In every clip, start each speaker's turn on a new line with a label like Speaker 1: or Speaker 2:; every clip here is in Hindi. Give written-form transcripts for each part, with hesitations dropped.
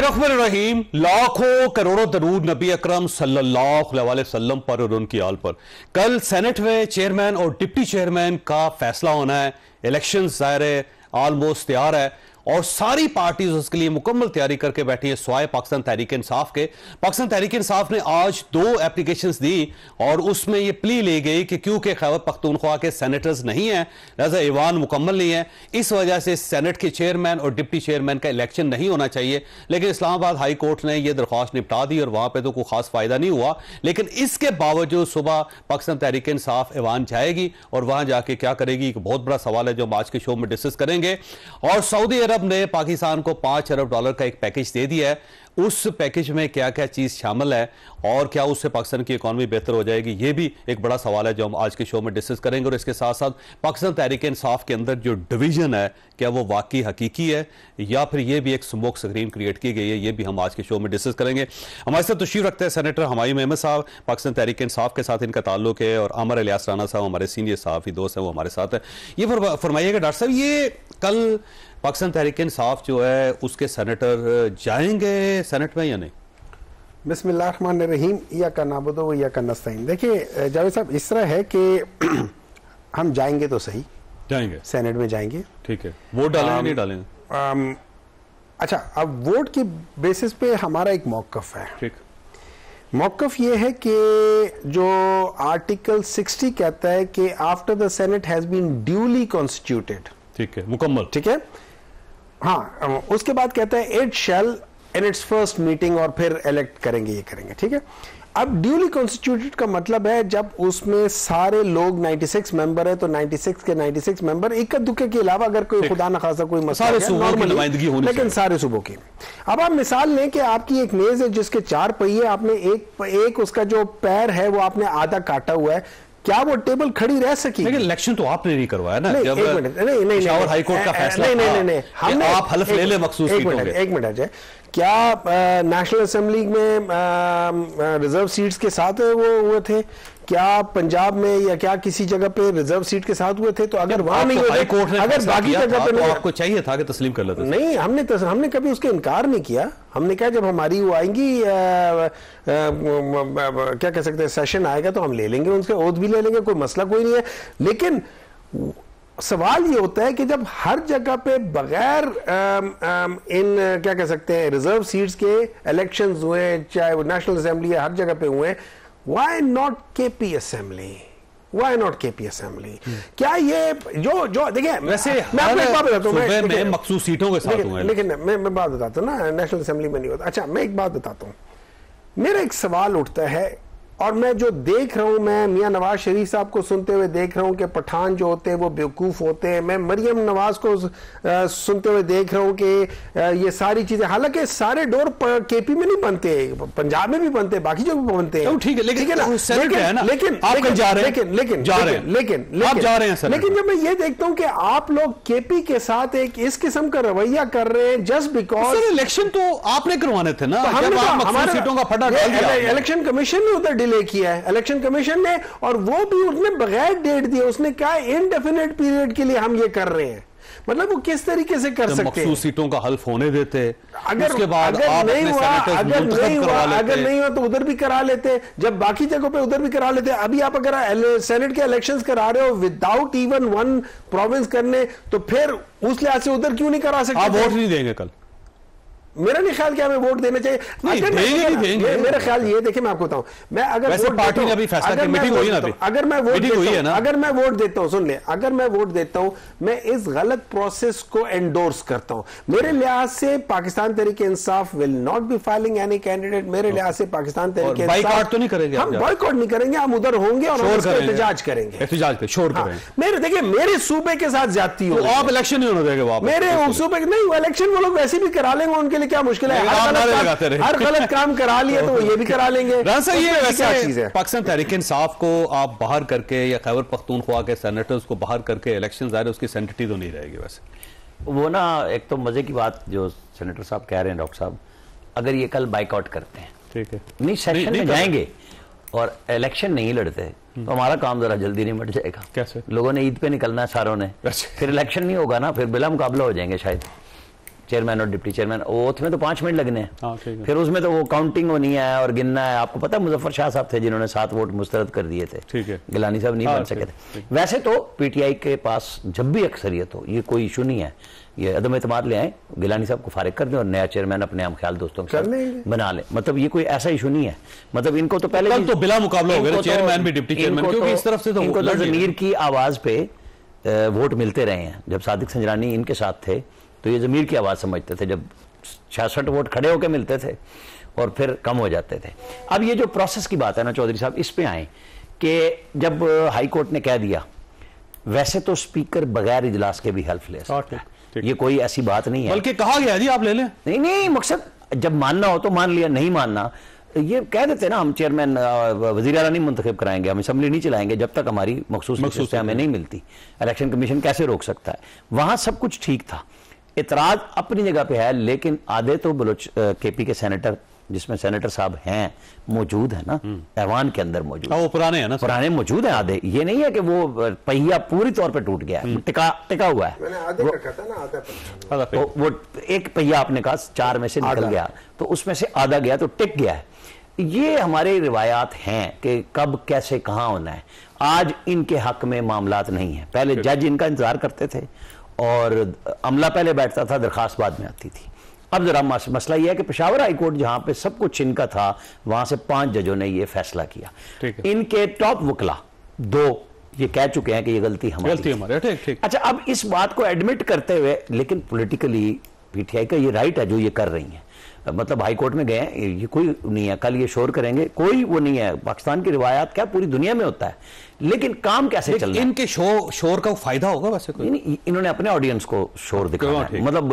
Speaker 1: बिस्मिल्लाहिर्रहमानिर्रहीम। लाखों करोड़ों दरूद नबी अकरम सल्लल्लाहु अलैहि वसल्लम पर और उनकी आल पर। कल सेनेट में चेयरमैन और डिप्टी चेयरमैन का फैसला होना है। इलेक्शन ज़ाहिर है ऑलमोस्ट तैयार है और सारी पार्टीज उसके लिए मुकम्मल तैयारी करके बैठी है स्वाय पाकिस्तान तहरीक इंसाफ के। पाकिस्तान तहरीक इंसाफ ने आज 2 एप्लीकेशंस दी और उसमें यह प्ली ली गई कि क्योंकि खैबर पख्तूनख्वा के सेनेटर्स नहीं है, लिहाजा ईवान मुकम्मल नहीं है, इस वजह से सेनेट के चेयरमैन और डिप्टी चेयरमैन का इलेक्शन नहीं होना चाहिए। लेकिन इस्लामाबाद हाई कोर्ट ने यह दरख्वास्त निपटा दी और वहां पर तो कोई खास फायदा नहीं हुआ। लेकिन इसके बावजूद सुबह पाकिस्तान तहरीक इंसाफ ईवान जाएगी और वहां जाके क्या करेगी, एक बहुत बड़ा सवाल है जो हम आज के शो में डिस्कस करेंगे। और सऊदी अरब ने पाकिस्तान को $5 अरब का एक पैकेज दे दिया है। उस पैकेज में क्या क्या चीज शामिल है और क्या उससे पाकिस्तान की इकॉनमी बेहतर हो जाएगी, यह भी एक बड़ा सवाल है जो हम आज के शो में डिस्कस करेंगे। और इसके साथ साथ पाकिस्तान तहरीक इंसाफ के अंदर जो डिवीजन है क्या वो वाकई हकीकी है या फिर यह भी एक स्मोक स्क्रीन क्रिएट की गई है, यह भी हम आज के शो में डिस्कस करेंगे। हमारे साथ तशरीफ रखते हैं सेनेटर हुमायूं अहमद साहब, पाकिस्तान तहरीक इंसाफ के साथ इनका ताल्लुक है, और आमिर इलियास राना साहब हमारे सीनियर सहाफ़ी दोस्त हैं, वो हमारे साथ है। ये फरमाइएगा डॉक्टर साहब, ये कल पाकिस्तान तहरीक इंसाफ जो है उसके सेनेटर जाएंगे सेनेट में या नहीं?
Speaker 2: बिस्मिल्लाहिर्रहमानिर्रहीम, इय्याका नअबुदु व इय्याका नस्तईन। देखिए जावेद साहब, इस तरह है कि हम जाएंगे तो सही, जाएंगे सेनेट में जाएंगे, ठीक है। वोट डालेंगे नहीं डालेंगे? अच्छा, अब वोट की बेसिस पे हमारा एक मौकफ है। ठीक, मौकफ ये है कि जो आर्टिकल 60 कहता है कि after the Senate has been duly constituted, ठीक है, मुकम्मल, ठीक है, हाँ, उसके बाद कहता है it shall in its first meeting, और फिर इलेक्ट करेंगे, ये करेंगे, ठीक है। अब ड्यूली कॉन्स्टिट्यूटेड का मतलब है जब उसमें सारे लोग 96 मेंबर है तो 96 के 96 मेंबर, इक्का दुक्के के अलावा अगर कोई खुदा न खासा कोई मसला है नॉर्मली, लेकिन सारे सूबों की। अब आप मिसाल लें कि आपकी एक मेज है जिसके 4 पहिए, आपने एक उसका जो पैर है वो आपने आधा काटा हुआ है, क्या वो टेबल खड़ी रह सकी? लेकिन इलेक्शन तो आपने नहीं करवाया ना। जब एक मिनट, नहीं, पेशावर हाई कोर्ट का फैसला, नहीं, हमने आप हल्फ ले ले मखसूस सीटों के। एक मिनट है, क्या नेशनल असेंबली में रिजर्व सीट्स के साथ वो हुए थे? क्या पंजाब में या क्या किसी जगह पे रिजर्व सीट के साथ हुए थे? तो अगर वहां नहीं हुए, अगर बाकी जगह पे, तो आपको चाहिए था कि तस्लीम कर लेते। नहीं, हमने कभी उसके इनकार नहीं किया। हमने कहा जब हमारी वो आएंगी, क्या कह सकते हैं, सेशन आएगा तो हम ले लेंगे, उनसे ओथ भी ले लेंगे, कोई मसला कोई नहीं है। लेकिन सवाल ये होता है कि जब हर जगह पे बगैर इन क्या कह सकते हैं रिजर्व सीट्स के इलेक्शंस हुए, चाहे वो नेशनल असेंबली है, हर जगह पे हुए, why not KP assembly? Why not KP assembly? क्या ये जो देखिए, वैसे मैं आपको एक बात बताता हूँ, मैं मखसूस सीटों के साथ हूं, लेकिन मैं बात बताता हूँ ना, नेशनल असेंबली में नहीं होता। अच्छा, मैं एक बात बताता हूँ, मेरा एक सवाल उठता है, और मैं जो देख रहा हूं, मैं मियां नवाज शरीफ साहब को सुनते हुए देख रहा हूं कि पठान जो होते हैं वो बेवकूफ होते हैं। मैं मरियम नवाज को सुनते हुए देख रहा हूं कि ये सारी चीजें, हालांकि सारे डोर केपी में नहीं बनते, पंजाब में भी बनते, बाकी जो भी बनते हैं, ठीक है, लेकिन जब मैं ये देखता हूं कि आप लोग केपी के साथ एक इस किस्म का रवैया कर रहे हैं जस्ट बिकॉज इलेक्शन तो आपने करवाने थे ना, हमारे सीटों का फटा डाल दिया, इलेक्शन कमीशन ने उधर डिले किया है, इलेक्शन कमीशन ने, और वो भी उसने बगैर डेट दिए, उसने कहा इनडेफिनेट पीरियड के लिए हम ये कर रहे हैं। मतलब वो किस तरीके से कर सकते हैं? सीटों का हल्फ होने देते, अगर उसके बाद अगर नहीं हुआ तो उधर भी करा लेते, जब बाकी जगहों पे उधर भी करा लेते। अभी आप अगर सेनेट के इलेक्शंस करा रहे हो विदाउट इवन वन प्रोविंस करने, तो फिर उस लिहाज से उधर क्यों नहीं करा सकते? आप वोट नहीं देंगे कल? मेरा नहीं ख्याल कि हमें वोट देना चाहिए। देंगे। मेरा ख्याल ये, देखिए मैं आपको बताऊं, मैं अगर पार्टी ने अभी फैसला की, मीटिंग हुई ना अभी, अगर मैं वोट देता हूं, सुन ले, अगर मैं वोट देता हूं, मैं इस गलत प्रोसेस को एंडोर्स करता हूं। मेरे लिहाज से Pakistan Tehreek Insaf will not be filing any candidate. मेरे लिहाज से पाकिस्तान तहरीक इंसाफ बायकॉट तो नहीं करेंगे, हम बायकॉट नहीं करेंगे, हम उधर होंगे और एहतजाज करेंगे, शोर करेंगे। मेरे देखिए, मेरे सूबे के साथ ज्यादती हो, आप इलेक्शन नहीं होने देंगे, मेरे सूबे नहीं, इलेक्शन वो लोग वैसे भी करा लेंगे, उनके लिए क्या मुश्किल है? हर गलत काम करा लिया तो ये भी करा लेंगे। ये क्या चीज है? पाकिस्तान तहरीक इंसाफ को आप बाहर करके या खैबर पख्तूनख्वा के सेनेटर्स को बाहर करके इलेक्शन ज़ाहिर उसकी सेंसिटी तो नहीं रहेगी। वैसे वो ना, एक तो मजे की बात जो सेनेटर साहब कह रहे हैं, डॉक्टर साहब, अगर ये कल बाइकआउट करते हैं, ठीक है, नहीं सेशन में जाएंगे और इलेक्शन नहीं लड़ते तो हमारा काम जरा जल्दी निपट जाएगा। कैसे? लोगों ने ईद पे निकलना है सारों ने, फिर इलेक्शन नहीं होगा ना, फिर बिला मुकाबला हो जाएंगे शायद।
Speaker 3: चेयरमैन और डिप्टी चेयरमैन, ओथ में तो 5 मिनट लगने हैं, फिर उसमें तो वो काउंटिंग होनी है और गिनना है। आपको पता है मुजफ्फर शाह साहब थे जिन्होंने 7 वोट मुस्तरद कर दिए थे, गिलानी साहब नहीं बन सके थे। वैसे तो पीटीआई के पास जब भी अक्सरियत हो ये कोई इशू नहीं है, ये अदम एतमाद ले आए, गिलानी साहब को फारिग कर दें और नया चेयरमैन अपने आम ख्याल दोस्तों के साथ बना ले, मतलब ये कोई ऐसा इशू नहीं है। मतलब इनको तो पहले
Speaker 1: तो बिला मुकाबला हो गया चेयरमैन भी डिप्टी चेयरमैन, क्योंकि इस तरफ से तो
Speaker 3: इनको ज़मीर की आवाज पे वोट मिलते रहे हैं। जब सादिक संजरानी इनके साथ थे तो ये ज़मीर की आवाज समझते थे, जब 66 वोट खड़े होकर मिलते थे और फिर कम हो जाते थे। अब ये जो प्रोसेस की बात है ना चौधरी साहब, इस पे आए कि जब हाई कोर्ट ने कह दिया, वैसे तो स्पीकर बगैर इजलास के भी हेल्प ले सकता है, ये कोई ऐसी बात नहीं है,
Speaker 1: बल्कि कहा गया जी आप ले लें।
Speaker 3: नहीं, मकसद जब मानना हो तो मान लिया, नहीं मानना ये कह देते ना हम चेयरमैन वज़ीर आला नहीं मुंतखब कराएंगे, हम असेंबली नहीं चलाएंगे जब तक हमारी मखसूस हमें नहीं मिलती। इलेक्शन कमीशन कैसे रोक सकता है? वहां सब कुछ ठीक था, इतराज अपनी जगह पे है, लेकिन आधे तो बलोच केपी के सेनेटर, जिसमें सेनेटर साहब हैं मौजूद है ना ऐवान के अंदर मौजूद,
Speaker 1: वो पुराने हैं ना,
Speaker 3: पुराने मौजूद हैं आधे। ये नहीं है कि वो पहिया पूरी तौर पे टूट गया है, टिका हुआ है।
Speaker 2: मैंने आधे रखा था ना,
Speaker 3: तो वो एक पहिया आपने कहा 4 में से निकल गया, तो उसमें से आधा गया तो टिक गया है। ये हमारे रिवायात हैं कि कब कैसे कहाँ होना है। आज इनके हक में मामलात नहीं है, पहले जज इनका इंतजार करते थे और अमला पहले बैठता था, दरखास्त बाद में आती थी। अब जरा मसला यह है कि पेशावर हाई कोर्ट जहां पे सब कुछ इनका था, वहां से 5 जजों ने यह फैसला किया। इनके टॉप वकला 2 ये कह चुके हैं कि ये गलती हमारी।
Speaker 1: ठीक।
Speaker 3: अच्छा, अब इस बात को एडमिट करते हुए, लेकिन पॉलिटिकली पीटीआई का ये राइट है जो ये कर रही है, मतलब हाई कोर्ट में गए, ये कोई नहीं है कल ये शोर करेंगे, कोई वो नहीं है। पाकिस्तान की रिवायात क्या पूरी दुनिया में होता है, लेकिन काम कैसे चल रहा है?
Speaker 1: इनके शोर का फायदा होगा वैसे कोई?
Speaker 3: नहीं, इन्होंने अपने ऑडियंस को शोर दिखाया है, मतलब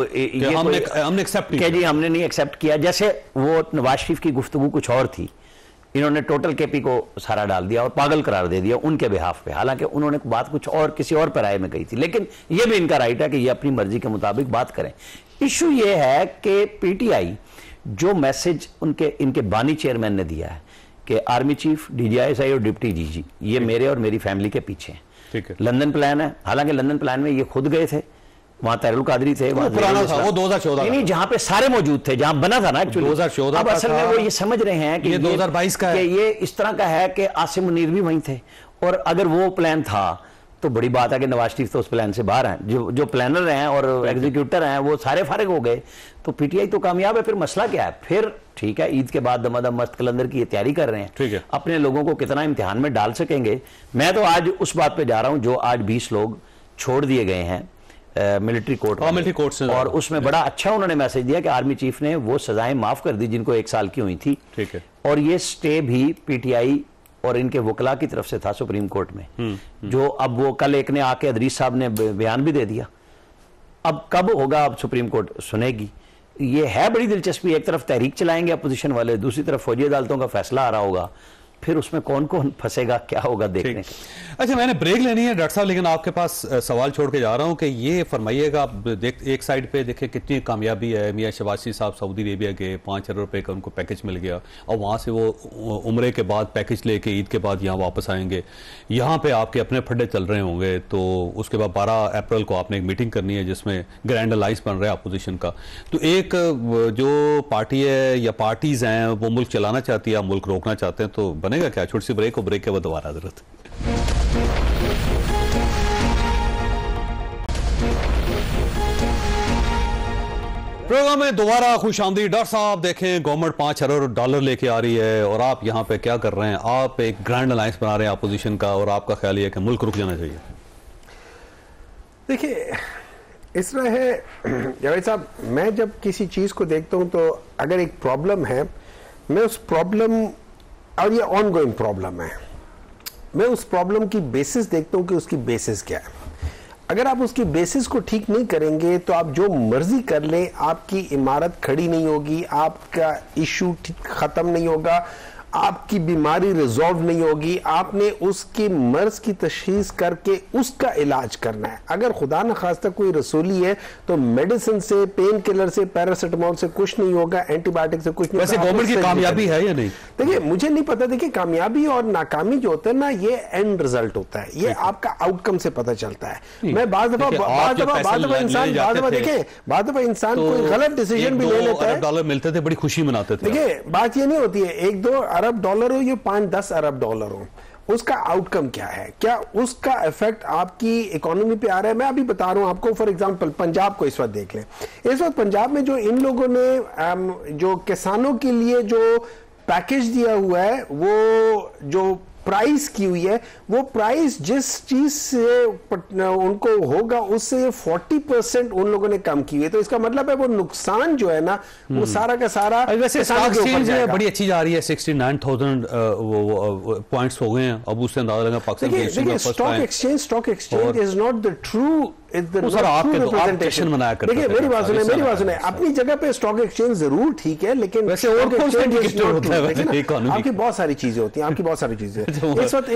Speaker 1: हमने एक्सेप्ट
Speaker 3: किया जी, हमने नहीं एक्सेप्ट किया। जैसे वो नवाज शरीफ की गुफ्तगू कुछ और थी, इन्होंने टोटल केपी को सारा डाल दिया और पागल करार दे दिया उनके बिहाफ पे, हालांकि उन्होंने बात कुछ और किसी और पर राय में कही थी, लेकिन ये भी इनका राइट है कि ये अपनी मर्जी के मुताबिक बात करें। इशू ये है कि पीटीआई जो मैसेज इनके बानी चेयरमैन ने दिया है कि आर्मी चीफ, डीजीआईएसआई और डिप्टी डीजी ये मेरे और मेरी फैमिली के पीछे हैं।
Speaker 1: ठीक है।
Speaker 3: लंदन प्लान है, हालांकि लंदन प्लान में ये खुद गए थे, वहां तैरुल कादरी थे,
Speaker 1: वो पुराना था, वो 2014
Speaker 3: नहीं, जहां पे सारे मौजूद थे, जहां बना था ना एक्चुअली
Speaker 1: 2014।
Speaker 3: अब असल में वो ये समझ रहे हैं कि
Speaker 1: ये 2022 का है,
Speaker 3: ये इस तरह का है कि आसिम मुनीर भी वहीं थे, और अगर वो प्लान था तो बड़ी बात है कि नवाज शरीफ तो उस प्लान से बाहर हैं, जो प्लानर हैं और एग्जीक्यूटर हैं वो सारे फारिग हो गए, तो पीटीआई तो कामयाब है। फिर मसला क्या है? फिर ठीक है, ईद के बाद दमादम मस्त कलंदर की तैयारी कर रहे हैं,
Speaker 1: ठीक है,
Speaker 3: अपने लोगों को कितना इम्तिहान में डाल सकेंगे। मैं तो आज उस बात पे जा रहा हूं, जो आज 20 लोग छोड़ दिए गए हैं मिलिट्री कोर्ट
Speaker 1: से,
Speaker 3: और उसमें बड़ा अच्छा उन्होंने मैसेज दिया कि आर्मी चीफ ने वो सजाएं माफ कर दी जिनको 1 साल की हुई थी,
Speaker 1: ठीक है,
Speaker 3: और ये स्टे भी पीटीआई और इनके वकला की तरफ से था सुप्रीम कोर्ट में, जो अब वो कल एक ने आके अदरीस साहब ने बयान भी दे दिया। अब कब होगा, अब सुप्रीम कोर्ट सुनेगी। ये है बड़ी दिलचस्पी, एक तरफ तहरीक चलाएंगे अपोजिशन वाले, दूसरी तरफ फौजी अदालतों का फैसला आ रहा होगा, फिर उसमें कौन कौन फंसेगा, क्या होगा देखने।
Speaker 1: अच्छा, मैंने ब्रेक लेनी है डॉक्टर साहब, लेकिन आपके पास सवाल छोड़ के जा रहा हूं कि ये फरमाइएगा, आप एक साइड पे देखें कितनी कामयाबी है, मियां शबाशी साहब सऊदी अरेबिया गए, 5 अरब रुपए का उनको पैकेज मिल गया, और वहां से वो उम्रे के बाद पैकेज लेके ईद के बाद यहाँ वापस आएंगे। यहाँ पे आपके अपने फड्डे चल रहे होंगे, तो उसके बाद 12 अप्रैल को आपने एक मीटिंग करनी है जिसमें ग्रैंड अलाइंस बन रहा है अपोजिशन का। तो एक जो पार्टी है या पार्टीज हैं वो मुल्क चलाना चाहती है, मुल्क रोकना चाहते हैं, तो बनेगा क्या? छोटी सी ब्रेक, ब्रेक के बाद दोबारा जरूरत। प्रोग्राम में दोबारा खुशामदीद। डॉक्टर साहब देखें, गवर्नमेंट 5 अरब डॉलर लेके आ रही है और आप यहाँ पे क्या कर रहे हैं? आप एक ग्रैंड अलायंस बना रहे हैं अपोजिशन का, और आपका ख्याल है कि मुल्क रुक जाना चाहिए।
Speaker 2: देखिए, इस तरह है जावेद साहब, मैं जब किसी चीज को देखता हूं तो अगर एक प्रॉब्लम है, मैं उस प्रॉब्लम, और ये ऑनगोइंग प्रॉब्लम है, मैं उस प्रॉब्लम की बेसिस देखता हूं कि उसकी बेसिस क्या है। अगर आप उसकी बेसिस को ठीक नहीं करेंगे तो आप जो मर्जी कर लें, आपकी इमारत खड़ी नहीं होगी, आपका इशू खत्म नहीं होगा, आपकी बीमारी रिजॉल्व नहीं होगी, आपने उसकी मर्ज की तशखीस करके उसका इलाज करना है। अगर खुदा न खास्ता कोई रसूली है तो मेडिसिन से, पेन किलर से, पैरासिटामोल से कुछ नहीं होगा, एंटीबायोटिक से कुछ नहीं।
Speaker 1: वैसे गवर्नमेंट की कामयाबी है या नहीं?
Speaker 2: देखिए मुझे नहीं पता, देखिए कामयाबी और नाकामी जो होता है ना, ये एंड रिजल्ट होता है, ये आपका आउटकम से पता चलता है। मैं बाद दफा इंसान कोई गलत डिसीजन भी ले लेता है।
Speaker 1: डॉलर मिलते थे, बड़ी खुशी मनाते थे।
Speaker 2: देखिए बात ये नहीं होती है 1-2 अरब डॉलर हो या 5-10 अरब डॉलर हो, उसका आउटकम क्या है, क्या उसका इफेक्ट आपकी इकोनॉमी पे आ रहा है। मैं अभी बता रहा हूं आपको, फॉर एग्जांपल पंजाब को इस वक्त देख लें। इस वक्त पंजाब में जो इन लोगों ने जो किसानों के लिए जो पैकेज दिया हुआ है, वो जो प्राइस की हुई है, वो प्राइस जिस चीज से उनको होगा उससे 40% उन लोगों ने कम की हुई है। तो इसका मतलब है वो नुकसान जो है ना, वो सारा का सारा
Speaker 1: वैसे बड़ी अच्छी जा रही है। 69,000 पॉइंट्स हो गए हैं, अब उससे अंदाजा लगा पाकिस्तान
Speaker 2: देखिए stock exchange is not the true. देखिए मेरी बात सुने, अपनी जगह पे स्टॉक एक्सचेंज जरूर ठीक है, लेकिन
Speaker 1: वैसे और कौन सा इंडिकेटर होता है?
Speaker 2: आपकी बहुत सारी चीजें होती हैं, इस वक्त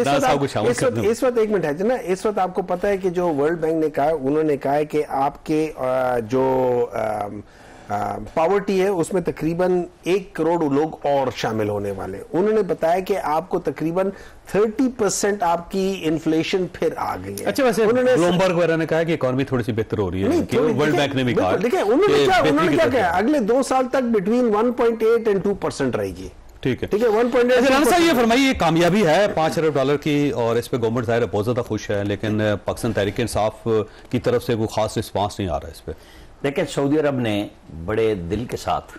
Speaker 2: एक मिनट है ना, इस वक्त आपको पता है कि जो वर्ल्ड बैंक ने कहा, उन्होंने कहा है कि आपके जो पॉवर्टी है उसमें तकरीबन 1 करोड़ लोग और शामिल होने वाले। उन्होंने बताया कि आपको तकरीबन 30% आपकी इन्फ्लेशन फिर आ गई है।
Speaker 1: अच्छा, वैसे ब्लूमबर्ग वगैरह ने कहा कि इकोनॉमी थोड़ी सी बेहतर हो रही है, वर्ल्ड बैंक ने भी कहा।
Speaker 2: देखिए उन्होंने क्या कहा, अगले 2 साल तक बिटवीन 1.8 और 2% रहेगी।
Speaker 1: ठीक है 1.8। ये फरमाइए, कामयाबी है 5 अरब डॉलर की, और इस पे गवर्नमेंट जाहिर है बहुत ज्यादा खुश है, लेकिन पाकिस्तान तहरीक इंसाफ की तरफ से कोई खास रिस्पांस नहीं आ रहा है इस पे।
Speaker 3: देखिए सऊदी अरब ने बड़े दिल के साथ,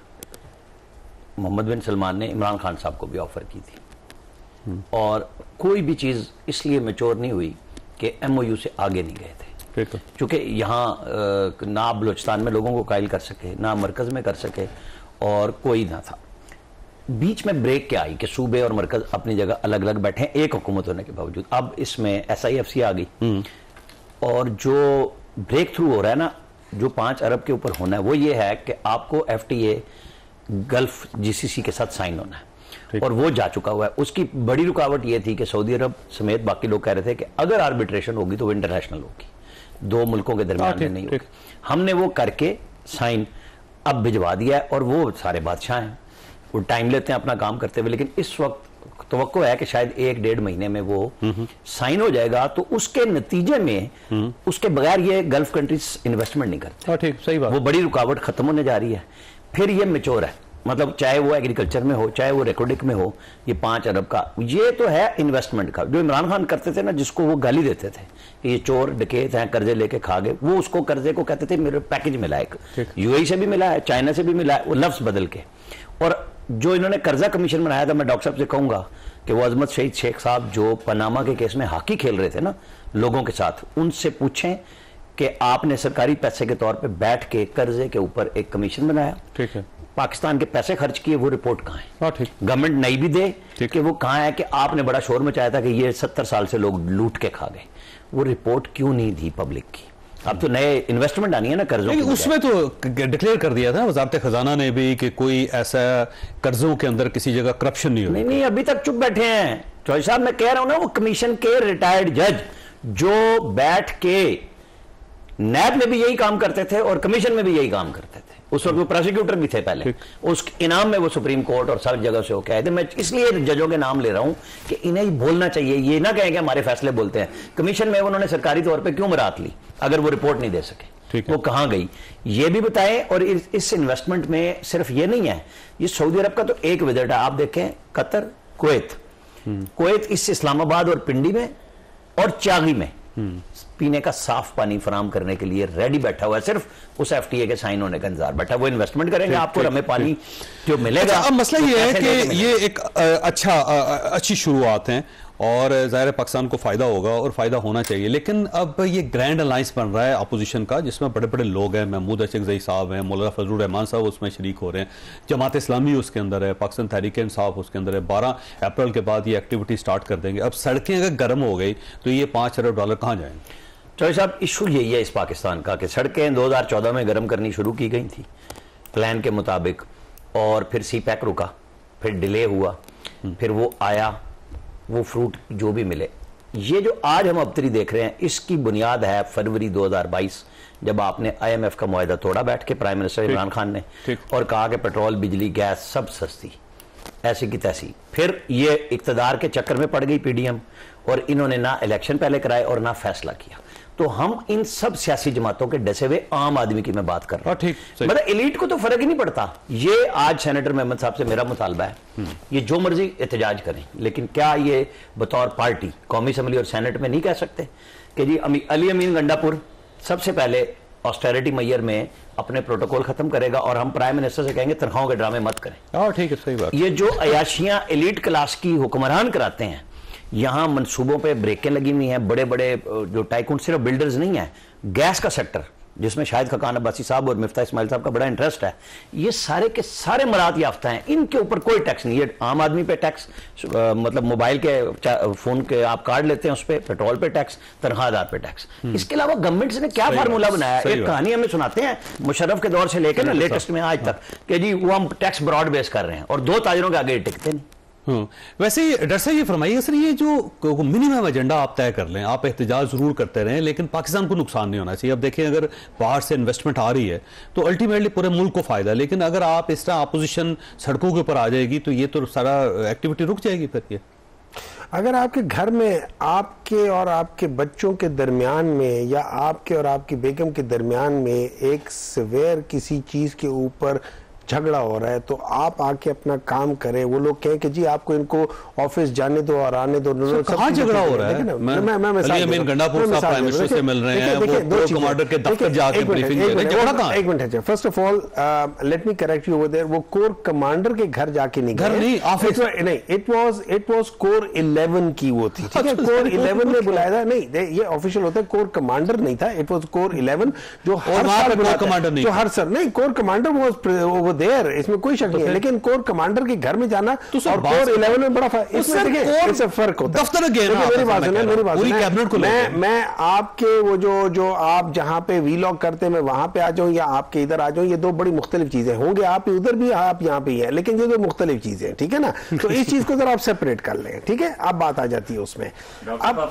Speaker 3: मोहम्मद बिन सलमान ने इमरान खान साहब को भी ऑफर की थी, और कोई भी चीज़ इसलिए मैच्योर नहीं हुई कि MOU से आगे नहीं गए थे, क्योंकि यहाँ ना आप बलूचिस्तान में लोगों को कायल कर सके, ना मरकज़ में कर सके, और कोई ना था। बीच में ब्रेक क्या आई कि सूबे और मरकज अपनी जगह अलग अलग बैठे हैं एक हुकूमत होने के बावजूद। अब इसमें SIFC आ गई, और जो ब्रेक थ्रू हो रहा है ना, जो 5 अरब के ऊपर होना है, वो ये है कि आपको FTA गल्फ GCC के साथ साइन होना है, और वो जा चुका हुआ है। उसकी बड़ी रुकावट ये थी कि सऊदी अरब समेत बाकी लोग कह रहे थे कि अगर आर्बिट्रेशन होगी तो वो इंटरनेशनल होगी, 2 मुल्कों के दरमियान में नहीं होगी। हमने वो करके साइन अब भिजवा दिया है, और वो सारे बादशाह हैं, वो टाइम लेते हैं अपना काम करते हुए, लेकिन इस वक्त तवक्को है कि शायद 1-1.5 महीने में वो साइन हो जाएगा। तो उसके नतीजे में उसके बगैर ये गल्फ कंट्रीज इन्वेस्टमेंट नहीं करते।
Speaker 1: ठीक, सही बात।
Speaker 3: वो बड़ी रुकावट खत्म होने जा रही है। फिर ये मैच्योर है, मतलब चाहे वो एग्रीकल्चर में हो, चाहे वो रेकोडिक में हो, ये 5 अरब का ये तो है इन्वेस्टमेंट का। जो इमरान खान करते थे ना, जिसको वो गाली देते थे कि ये चोर डकैत हैं, कर्जे लेके खा गए, वो उसको कर्जे को कहते थे मेरे पैकेज मिला है, UAE से भी मिला है, चाइना से भी मिला है, वो लफ्ज बदल के। और जो इन्होंने कर्जा कमीशन बनाया था, मैं डॉक्टर साहब से कहूंगा कि वो अजमत शहीद शेख साहब जो पनामा के केस में हॉकी खेल रहे थे ना लोगों के साथ, उनसे पूछें कि आपने सरकारी पैसे के तौर पे बैठ के कर्जे के ऊपर एक कमीशन बनाया,
Speaker 1: ठीक है,
Speaker 3: पाकिस्तान के पैसे खर्च किए, वो रिपोर्ट कहाँ है?
Speaker 1: ठीक,
Speaker 3: गवर्नमेंट नहीं भी दे कि वो कहाँ है कि आपने बड़ा शोर मचाया था कि ये 70 साल से लोग लूट के खा गए, वो रिपोर्ट क्यों नहीं दी पब्लिक की? अब तो नए इन्वेस्टमेंट आनी है ना कर्जों की।
Speaker 1: उसमें तो डिक्लेयर कर दिया था वजारत खजाना ने भी कि कोई ऐसा कर्जों के अंदर किसी जगह करप्शन नहीं होगी।
Speaker 3: नहीं, अभी तक चुप बैठे हैं चौधरी साहब। मैं कह रहा हूं ना, वो कमीशन के रिटायर्ड जज जो बैठ के नैब में भी यही काम करते थे और कमीशन में भी यही काम करते थे, उस वक्त वो प्रोसिक्यूटर भी थे पहले, उस इनाम में वो सुप्रीम कोर्ट और सब जगह से होके आए थे। मैं इसलिए जजों के नाम ले रहा हूं कि इन्हें बोलना चाहिए, ये ना कहें कि हमारे फैसले बोलते हैं। कमीशन में उन्होंने सरकारी तौर पे क्यों बरात ली अगर वो रिपोर्ट नहीं दे सके, वो कहां गई ये भी बताएं। और इस इन्वेस्टमेंट में सिर्फ ये नहीं है, ये सऊदी अरब का तो एक विजिट है। आप देखें कतर, कुवैत इस इस्लामाबाद और पिंडी में और चागी में पीने का साफ पानी फराम करने के लिए रेडी बैठा हुआ है, सिर्फ उस FTA के साइन होने का इंतजार बैठा। वो इन्वेस्टमेंट करेंगे, आपको हमें पानी जो मिलेगा।
Speaker 1: अब मसला ये है कि ये एक अच्छी शुरुआत है और ज़ाहिर पाकिस्तान को फ़ायदा होगा और फ़ायदा होना चाहिए, लेकिन अब ये ग्रैंड अलायंस बन रहा है अपोजिशन का, जिसमें बड़े बड़े लोग हैं, महमूद अशरफजई साहब हैं, मौलाना फजलुर रहमान साहब उसमें शरीक हो रहे हैं, जमात इस्लामी उसके अंदर है, पाकिस्तान तहरीक इंसाफ उसके अंदर है। 12 अप्रैल के बाद ये एक्टिविटी स्टार्ट कर देंगे। अब सड़कें अगर गर्म हो गई तो ये $5 अरब कहाँ जाएंगे?
Speaker 3: चौधरी साहब, इशू यही है इस पाकिस्तान का कि सड़कें 2014 में गर्म करनी शुरू की गई थी प्लान के मुताबिक, और फिर CPEC रुका, फिर डिले हुआ, फिर वो आया, वो फ्रूट जो भी मिले। ये जो आज हम अबतरी देख रहे हैं, इसकी बुनियाद है फरवरी 2022, जब आपने IMF का मुआहदा तोड़ा बैठ के प्राइम मिनिस्टर इमरान खान ने, और कहा कि पेट्रोल, बिजली, गैस सब सस्ती, ऐसी की तैसी। फिर ये इक्तदार के चक्कर में पड़ गई PDM, और इन्होंने ना इलेक्शन पहले कराए और ना फैसला किया। तो हम इन सब सियासी जमातों के डसे हुए आम आदमी की मैं बात कर रहा हूं, मतलब एलीट को तो फर्क ही नहीं पड़ता। ये आज सेनेटर मेहमद साहब से मेरा मुतालबा है, ये जो मर्जी एहतजाज करें, लेकिन क्या ये बतौर पार्टी कौमी असम्बली और सेनेट में नहीं कह सकते कि जी अली अमीन गंडापुर सबसे पहले ऑस्टेरिटी मैयर में अपने प्रोटोकॉल खत्म करेगा और हम प्राइम मिनिस्टर से कहेंगे तनख्वाहों के ड्रामे मत करें।
Speaker 1: ठीक है, सही बात।
Speaker 3: ये जो अयाशियां एलीट क्लास की हुक्मरान कराते हैं, यहां मंसूबों पे ब्रेकें लगी हुई हैं, बड़े बड़े जो टाइकून, सिर्फ बिल्डर्स नहीं है, गैस का सेक्टर जिसमें शाहिद खकान अब्बासी साहब और मिफ्ता इस्माइल साहब का बड़ा इंटरेस्ट है, ये सारे के सारे मरात याफ्ता हैं, इनके ऊपर कोई टैक्स नहीं है। आम आदमी पे टैक्स, मतलब मोबाइल के फोन के आप कार्ड लेते हैं उस पर, पेट्रोल पे टैक्स, तनख्वाहदार पे टैक्स। इसके अलावा गवर्नमेंट ने क्या फार्मूला बनाया है? एक कहानी हमें सुनाते हैं मुशर्रफ के दौर से लेकर ना लेटेस्ट में आज तक कि जी वो हम टैक्स ब्रॉड बेस कर रहे हैं, और दो ताजरों के आगे टिकते नहीं।
Speaker 1: वैसे डॉक्टर साहब ये फरमाइए, सर ये जो मिनिमम एजेंडा आप तय कर लें, आप एहतजाज जरूर करते रहें, लेकिन पाकिस्तान को नुकसान नहीं होना चाहिए। अब देखिए, अगर बाहर से इन्वेस्टमेंट आ रही है तो अल्टीमेटली पूरे मुल्क को फायदा है, लेकिन अगर आप इस तरह अपोजिशन सड़कों के ऊपर आ जाएगी तो ये तो सारा एक्टिविटी रुक जाएगी। फिर ये
Speaker 2: अगर आपके घर में आपके और आपके बच्चों के दरमियान में, या आपके और आपकी बेगम के दरमियान में एक सवेर किसी चीज के ऊपर झगड़ा हो रहा है, तो आप आके अपना काम करें। वो लोग कहें कि जी आपको इनको ऑफिस जाने दो और आने दो।
Speaker 1: कहाँ झगड़ा हो रहा है? मैं गंडापुर साहब प्राइम मिनिस्टर से मिल रहे हैं, वो कमांडर के दफ्तर जाके ब्रीफिंग कर रहे हैं। झगड़ा कहाँ?
Speaker 2: एक मिनट है, first of all let me correct you over there, वो कोर कमांडर के घर जाके नहीं,
Speaker 1: घर नहीं, ऑफिस
Speaker 2: नहीं, इट वाज कोर 11 की वो थी, ठीक है। कोर 11 ने बुलाया था, नहीं ये ऑफिशियल होता है, कोर कमांडर नहीं था, इट वाज कोर 11 जो हर साल
Speaker 1: कमांडर नहीं,
Speaker 2: जो हर सर नहीं, कोर कमांडर वाज देयर, इसमें कोई शक नहीं है, लेकिन कोर कमांडर के घर में जाना और कोर 11 में बड़ा इसमें देखिए इससे फर्क होता है।
Speaker 1: दफ्तर
Speaker 2: मेरी बात सुनिए, मैं आपके वो जो आप जहां पे वीलॉग करते हैं, मैं वहां पे आ जाऊं या आपके इधर आ जाऊं, ये दो बड़ी मुख्तलिफ चीजें होंगे। आप उधर भी, आप यहाँ पे ही है, लेकिन ये दो मुख्तलिफ चीजें, ठीक है ना। तो इस चीज को जरा आप सेपरेट कर लें, ठीक है। अब बात आ जाती है उसमें, अब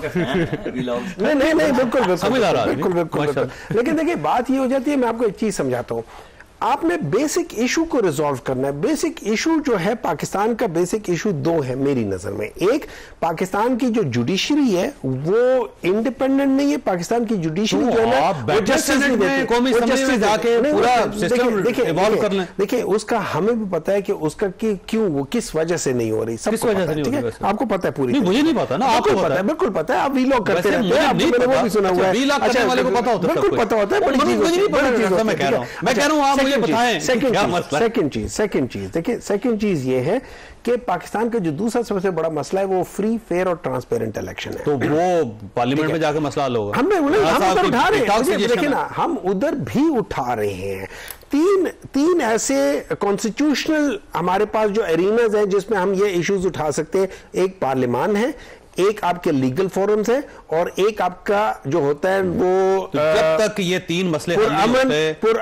Speaker 2: नहीं बिल्कुल। लेकिन देखिए बात ये हो जाती है, मैं आपको एक चीज समझाता हूँ, आपने बेसिक इशू को रिजॉल्व करना है। बेसिक इशू जो है पाकिस्तान का, बेसिक इशू दो है मेरी नजर में। एक, पाकिस्तान की जो जुडिशरी है वो इंडिपेंडेंट नहीं है। पाकिस्तान की जुडिशरी जो है वो जस्टिस नहीं देती। देखिए उसका हमें भी पता है कि उसका क्यों, वो किस वजह से नहीं हो रही, सबको पता है, ठीक है। आपको पता है पूरी?
Speaker 1: मुझे नहीं पता ना, आपको पता है,
Speaker 2: बिल्कुल पता है। आप वीलॉग करते रहते हैं, मैंने वो भी सुना हुआ है। बिल्कुल पता होता है, बड़ी चीज मैं कह रहा हूँ। सेकंड चीज देखिए, सेकंड चीज ये है कि पाकिस्तान का जो दूसरा सबसे बड़ा मसला है वो फ्री, फेयर और ट्रांसपेरेंट इलेक्शन है।
Speaker 1: तो वो पार्लियामेंट में जाकर मसला हल होगा।
Speaker 2: हम उधर उठा रहे हैं, देखिए ना, हम उधर भी उठा रहे हैं। तीन ऐसे कॉन्स्टिट्यूशनल हमारे पास जो एरिनाज हैं जिसमें हम ये इश्यूज उठा सकते हैं। एक पार्लियामान है, एक आपके लीगल फोरम्स है, और एक आपका जो होता है वो
Speaker 1: तो जब तक ये तीन मसले
Speaker 2: पुरअमन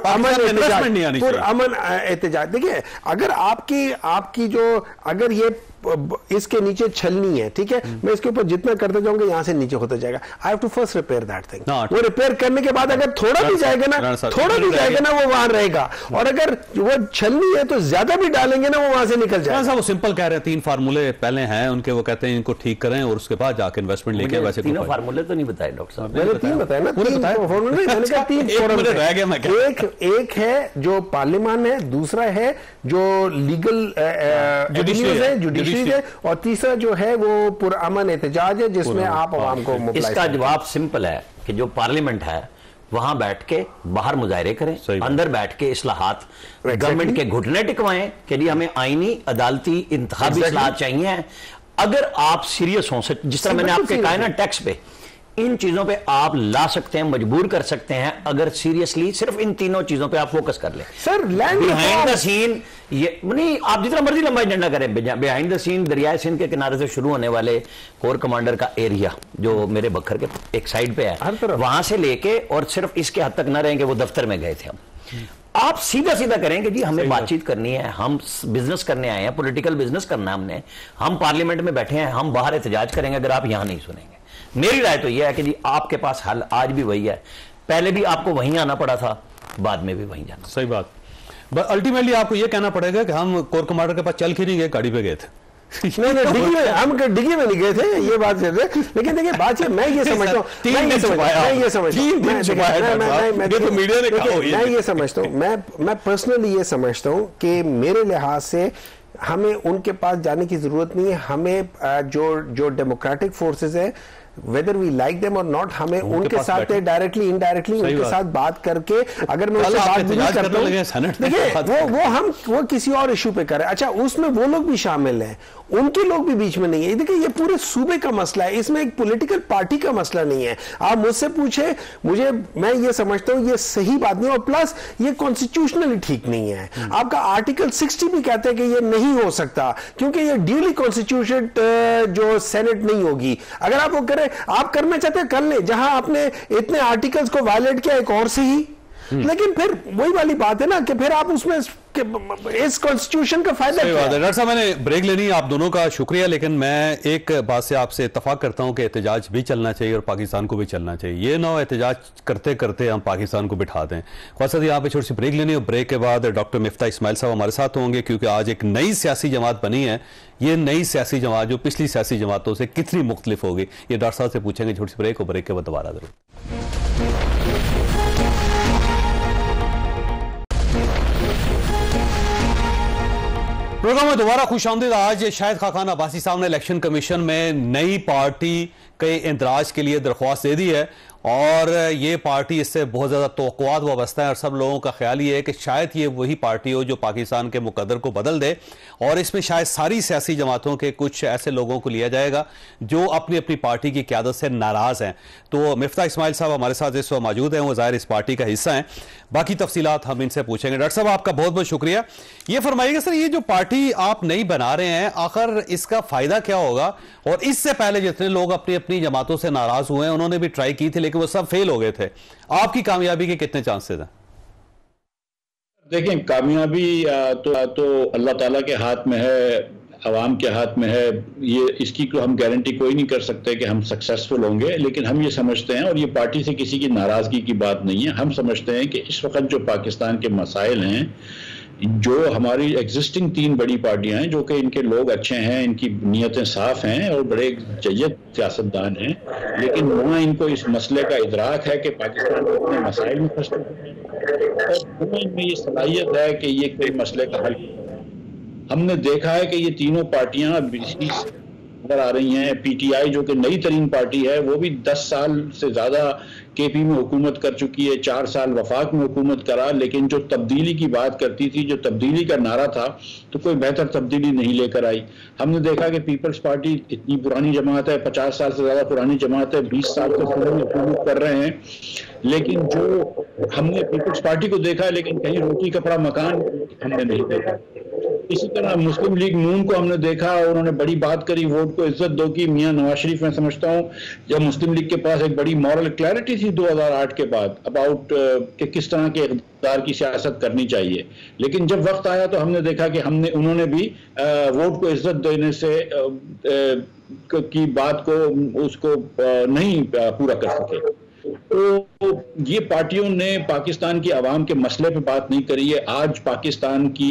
Speaker 2: एहतजाज। देखिए अगर आपकी जो अगर ये इसके नीचे छलनी है, ठीक है, मैं इसके ऊपर जितना करते जाऊंगा यहां से नीचे होता जाएगा। I have to first repair that thing. वो रिपेयर करने के बाद अगर थोड़ा भी जाएगा ना वो वहां रहेगा, और अगर वो छलनी है तो ज्यादा भी डालेंगे ना वो वहां से निकल जाएगा।
Speaker 1: वो सिंपल कह रहे हैं, 3 फार्मूले पहले हैं उनके, वो कहते हैं इनको ठीक करें और उसके बाद जाके इन्वेस्टमेंट लेके। वैसे
Speaker 3: तीनों फार्मूले तो नहीं बताए डॉक्टर साहब?
Speaker 2: मैंने 3 बताया ना, 3 फार्मूले, मैंने कहा 3 एक है जो पार्लियामान है, दूसरा है जो लीगल जुडिशरी है, और तीसरा जो है वो पुरअमन एहतजाज है जिसमें आप आवाम को मोबिलाइज।
Speaker 3: इसका जवाब सिंपल है कि जो पार्लियामेंट है वहां बैठ के बाहर मुजाहरे करें, अंदर बैठ के इस्लाहात, गवर्नमेंट के घुटने टिकवाएं कि जी हमें आईनी, अदालती, इंतखाबी इस्लाहात चाहिए। अगर आप सीरियस हो, जिस तरह मैंने आपके कहा ना टैक्स पे, इन चीजों पे आप ला सकते हैं, मजबूर कर सकते हैं, अगर सीरियसली सिर्फ इन तीनों चीजों पे आप फोकस कर ले।
Speaker 2: सर
Speaker 3: बिहाइंड द सीन ये नहीं, आप जितना मर्जी लंबा एजेंडा करें, बिहाइंड द सीन दरियाए सिंध के किनारे से शुरू होने वाले कोर कमांडर का एरिया जो मेरे बखर के एक साइड पे है, वहां से लेके और सिर्फ इसके हद तक न रहेंगे, वो दफ्तर में गए थे हम, आप सीधा सीधा करें कि जी हमें बातचीत करनी है, हम बिजनेस करने आए हैं, पॉलिटिकल बिजनेस करना है हमने, हम पार्लियामेंट में बैठे हैं, हम बाहर एहतजाज करेंगे अगर आप यहां नहीं सुनेंगे। मेरी राय तो यह है कि जी आपके पास हल आज भी वही है, पहले भी आपको वहीं आना पड़ा था, बाद में भी वहीं जाना।
Speaker 1: सही बात। बट अल्टीमेटली आपको यह कहना पड़ेगा कि हम कोर कमांडर के पास चल के नहीं गए, गाड़ी पे गए थे।
Speaker 2: नहीं डिग्गी में, हम डिग्गी में नहीं गए थे, ये बात कर रहे। लेकिन देखिए बात ये, मैं ये समझता हूँ, मैं पर्सनली ये समझता हूँ कि मेरे लिहाज से हमें उनके पास जाने की जरूरत नहीं है। हमें जो डेमोक्रेटिक फोर्सेस है, वेदर वी लाइक देम और नॉट, हमें उनके साथ डायरेक्टली इनडायरेक्टली उनके साथ बात करके, अगर मैं उससे बात भी नहीं करता हूं, देखिए वो किसी और इशू पे कर रहे हैं। अच्छा, उसमें वो लोग भी शामिल हैं, उनके लोग भी बीच में नहीं है। देखिए ये पूरे सूबे का मसला है, इसमें एक पॉलिटिकल पार्टी का मसला नहीं है। आप मुझसे पूछे, मैं ये समझता हूं ये सही बात नहीं, और प्लस ये कॉन्स्टिट्यूशनली ठीक नहीं है। आपका आर्टिकल 60 भी कहते हैं कि ये नहीं हो सकता, क्योंकि ये ड्यूली कॉन्स्टिट्यूशन जो सेनेट नहीं होगी। अगर आप वो करें, आप करना चाहते हैं कर ले, जहां आपने इतने आर्टिकल्स को वायलेट किया एक और से ही, लेकिन फिर वही वाली बात है ना कि फिर आप उसमें इस कॉन्स्टिट्यूशन का फायदा क्या है?
Speaker 1: डॉक्टर साहब, मैंने ब्रेक लेनी है, आप दोनों का शुक्रिया, लेकिन मैं एक बात से आपसे इत्तेफाक करता हूं कि एहतजाज भी चलना चाहिए और पाकिस्तान को भी चलना चाहिए। ये ना हो एहतजाज करते करते हम पाकिस्तान को बिठा दें। ख्वाजा यहाँ पे छोटी सी ब्रेक लेनी है, ब्रेक के बाद डॉक्टर मिफ्ताह इस्माइल साहब हमारे साथ होंगे, क्योंकि आज एक नई सियासी जमात बनी है। ये नई सियासी जमात जो पिछली सियासी जमातों से कितनी मुख्तलिफ होगी, ये डॉक्टर साहब से पूछेंगे। छोटी सी ब्रेक, और ब्रेक के बाद दोबारा जरूर। प्रोग्राम में दोबारा खुशामदीद। आज शाहिद खाखान अब्बासी साहब ने इलेक्शन कमीशन में नई पार्टी के इंदराज के लिए दरख्वास्त दे दी है, और ये पार्टी इससे बहुत ज़्यादा तवक्कुआत वाबस्ता है, और सब लोगों का ख्याल ये है कि शायद ये वही पार्टी हो जो पाकिस्तान के मुकद्दर को बदल दे, और इसमें शायद सारी सियासी जमातों के कुछ ऐसे लोगों को लिया जाएगा जो अपनी अपनी पार्टी की क़यादत से नाराज़ हैं। तो मिफ्ताह इस्माइल साहब हमारे साथ इस वक्त मौजूद हैं, वो ज़ाहिर इस पार्टी का हिस्सा हैं। बाकी तफसीलात हम इनसे पूछेंगे। डॉक्टर साहब, आपका बहुत बहुत शुक्रिया। ये फरमाइएगा सर, ये जो पार्टी आप नई बना रहे हैं, आखिर इसका फ़ायदा क्या होगा? और इससे पहले जितने लोग अपनी अपनी जमातों से नाराज़ हुए हैं, उन्होंने भी ट्राई की थी लेकिन वो सब फेल हो गए थे, आपकी कामयाबी के कितने चांसेस हैं?
Speaker 4: देखें, कामयाबी तो अल्लाह ताला के हाथ में है, अवाम के हाथ में है। ये इसकी को हम गारंटी कोई नहीं कर सकते कि हम सक्सेसफुल होंगे, लेकिन हम ये समझते हैं, और ये पार्टी से किसी की नाराज़गी की बात नहीं है, हम समझते हैं कि इस वक्त जो पाकिस्तान के मसाइल हैं, जो हमारी एग्जिस्टिंग 3 बड़ी पार्टियां हैं, जो कि इनके लोग अच्छे हैं, इनकी नीयतें साफ हैं और बड़े जय्यद सियासतदान हैं, लेकिन वहाँ इनको इस मसले का इदराक है कि पाकिस्तान में अपने मसाइल में फंसते हैं, और इनमें ये सलाहियत है कि ये कोई मसले का हल। हमने देखा है कि ये तीनों पार्टियां नजर आ रही हैं। पीटीआई जो कि नई तरीन पार्टी है, वो भी 10 साल से ज़्यादा केपी में हुकूमत कर चुकी है, 4 साल वफाक में हुकूमत करा, लेकिन जो तब्दीली की बात करती थी, जो तब्दीली का नारा था, तो कोई बेहतर तब्दीली नहीं लेकर आई। हमने देखा कि पीपल्स पार्टी इतनी पुरानी जमात है, 50 साल से ज़्यादा पुरानी जमात है, 20 साल से हुकूमत कर रहे हैं, लेकिन जो हमने पीपल्स पार्टी को देखा, लेकिन कहीं रोटी कपड़ा मकान हमने नहीं देखा। इसी तरह मुस्लिम लीग नून को हमने देखा, उन्होंने बड़ी बात करी, वोट को इज्जत दो की। मियां नवाज शरीफ, मैं समझता हूँ जब मुस्लिम लीग के पास एक बड़ी मॉरल क्लैरिटी थी 2008 के बाद अबाउट कि किस तरह के इक़्तिदार की सियासत करनी चाहिए, लेकिन जब वक्त आया तो हमने देखा कि उन्होंने भी वोट को इज्जत देने से की बात को उसको नहीं पूरा कर सके। तो ये पार्टियों ने पाकिस्तान की आवाम के मसले पे बात नहीं करी है। आज पाकिस्तान की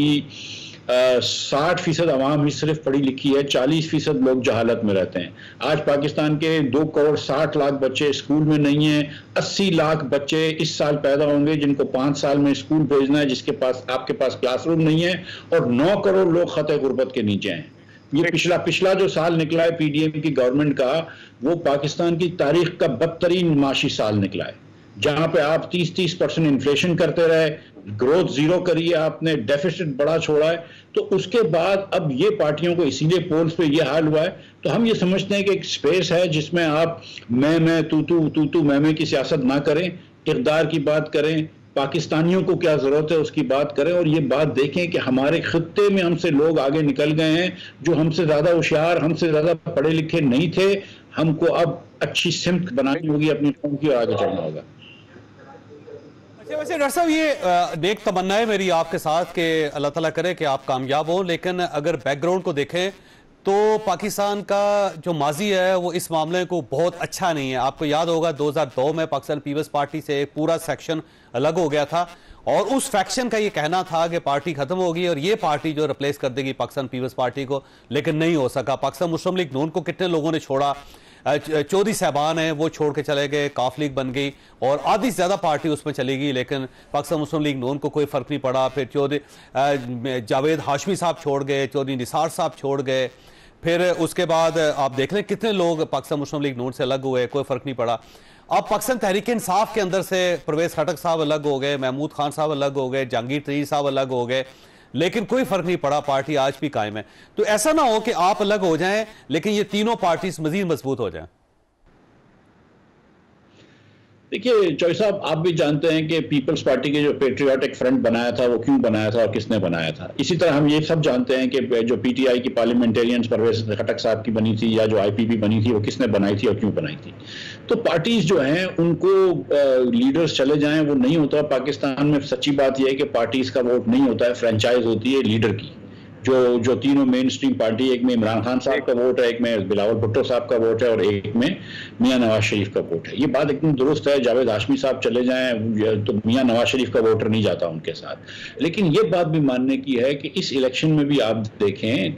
Speaker 4: 60% आवाम ही सिर्फ पढ़ी लिखी है, 40% लोग जहालत में रहते हैं। आज पाकिस्तान के 2 करोड़ 60 लाख बच्चे स्कूल में नहीं हैं। 80 लाख बच्चे इस साल पैदा होंगे जिनको 5 साल में स्कूल भेजना है, जिसके पास आपके पास क्लासरूम नहीं है, और 9 करोड़ लोग खतरे गुर्बत के नीचे हैं। ये पिछला जो साल निकला है पीडीएम की गवर्नमेंट का, वो पाकिस्तान की तारीख का बदतरीन माशी साल निकला है, जहां पे आप 30% इन्फ्लेशन करते रहे, ग्रोथ जीरो करी है आपने, डेफिसिट बड़ा छोड़ा है। तो उसके बाद अब ये पार्टियों को इसीलिए पोल्स पे ये हाल हुआ है। तो हम ये समझते हैं कि एक स्पेस है जिसमें आप मैं तू मैं की सियासत ना करें, इक़्तिदार की बात करें, पाकिस्तानियों को क्या जरूरत है उसकी बात करें, और ये बात देखें कि हमारे खित्ते में हमसे लोग आगे निकल गए हैं जो हमसे ज्यादा होशियार, हमसे ज्यादा पढ़े लिखे नहीं थे। हमको अब अच्छी सिमत बनानी होगी अपनी कौम की और आगे चलना होगा।
Speaker 1: वैसे डॉक्टर साहब, ये नेक तमन्ना है मेरी आपके साथ कि अल्लाह ताला करे कि आप कामयाब हो, लेकिन अगर बैकग्राउंड को देखें तो पाकिस्तान का जो माजी है वो इस मामले को बहुत अच्छा नहीं है। आपको याद होगा 2002 में पाकिस्तान पीपल्स पार्टी से एक पूरा सेक्शन अलग हो गया था और उस फैक्शन का ये कहना था कि पार्टी खत्म होगी और ये पार्टी जो रिप्लेस कर देगी पाकिस्तान पीपल्स पार्टी को, लेकिन नहीं हो सका। पाकिस्तान मुस्लिम लीग नून को कितने लोगों ने छोड़ा, चौधरी साहबान है वो छोड़ के चले गए, काफ लीग बन गई और आधी से ज्यादा पार्टी उसमें चली गई, लेकिन पाकिस्तान मुस्लिम लीग नून को कोई फर्क नहीं पड़ा। फिर चौधरी जावेद हाशमी साहब छोड़ गए, चौधरी निसार साहब छोड़ गए, फिर उसके बाद आप देख लें कितने लोग पाकिस्तान मुस्लिम लीग नून से अलग हुए, कोई फर्क नहीं पड़ा। अब पाकिस्तान तहरीक इंसाफ के अंदर से परवेज खटक साहब अलग हो गए, महमूद खान साहब अलग हो गए, जहांगीर तरीर साहब अलग हो गए, लेकिन कोई फर्क नहीं पड़ा, पार्टी आज भी कायम है। तो ऐसा ना हो कि आप अलग हो जाएं लेकिन ये तीनों पार्टी मजीद मजबूत हो जाएं।
Speaker 4: देखिए चौधरी साहब, आप भी जानते हैं कि पीपल्स पार्टी के जो पेट्रियाटिक फ्रंट बनाया था वो क्यों बनाया था और किसने बनाया था। इसी तरह हम ये सब जानते हैं कि जो पीटीआई की पार्लियामेंटेरियंस परवेज खटक साहब की बनी थी या जो आईपीपी बनी थी वो किसने बनाई थी और क्यों बनाई थी। तो पार्टीज जो हैं उनको लीडर्स चले जाएं वो नहीं होता। पाकिस्तान में सच्ची बात यह है कि पार्टीज का वोट नहीं होता है, फ्रेंचाइज होती है लीडर की। जो तीनों मेन स्ट्रीम पार्टी, एक में इमरान खान साहब का वोट है, एक में बिलावल भुट्टो साहब का वोट है और एक में मियां नवाज शरीफ का वोट है। ये बात एकदम दुरुस्त है, जावेद हाशमी साहब चले जाएं तो मियां नवाज शरीफ का वोटर नहीं जाता उनके साथ। लेकिन ये बात भी मानने की है कि इस इलेक्शन में भी आप देखें